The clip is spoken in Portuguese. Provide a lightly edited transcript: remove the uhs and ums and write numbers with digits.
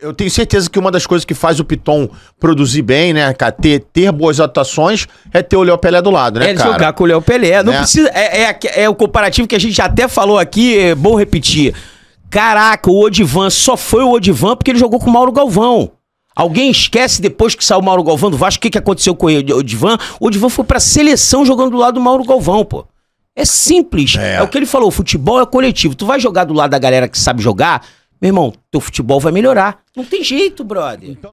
Eu tenho certeza que uma das coisas que faz o Piton produzir bem, né, cara, ter boas atuações, é ter o Léo Pelé do lado, né, cara? Jogar com o Léo Pelé. Não Né? precisa. É o comparativo que a gente até falou aqui, é bom repetir. Caraca, o Odivan só foi o Odivan porque ele jogou com o Mauro Galvão. Alguém esquece depois que saiu o Mauro Galvão do Vasco, o que aconteceu com o Odivan? O Odivan foi pra seleção jogando do lado do Mauro Galvão, pô. É simples. É o que ele falou, o futebol é coletivo. Tu vai jogar do lado da galera que sabe jogar, meu irmão, teu futebol vai melhorar. Não tem jeito, brother.